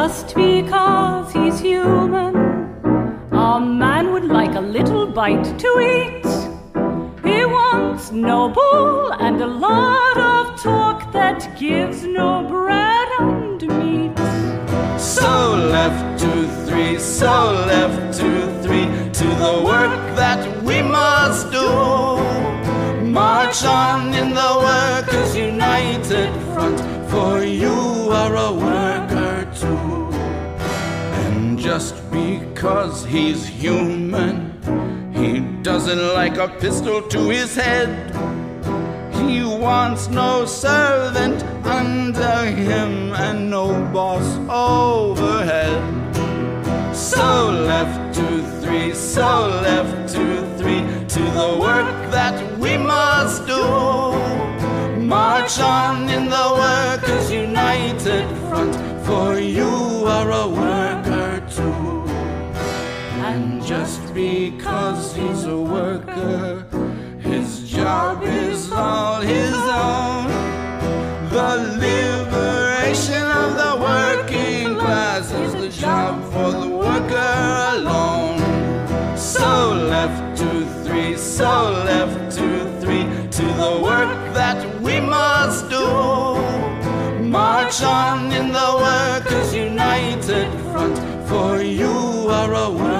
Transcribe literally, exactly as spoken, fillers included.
just because he's human. A man would like a little bite to eat. He wants no bull and a lot of talk that gives no bread and meat. So left two, three, so left two, three, to the work that we must do. March on in the Workers' United Front, for you are a worker too. And just because he's human, he doesn't like a pistol to his head. He wants no servant under him and no boss overhead. So left two, three, so left two, three, to the work that we must do. March on in the Workers' United Front, for you are a worker too. And just because he's a worker, his job is all his own. The liberation of the working class is the job for the worker alone. So left two, three, so left two, three, to the work that we must do. March on in the Workers' United Front, for you are a worker.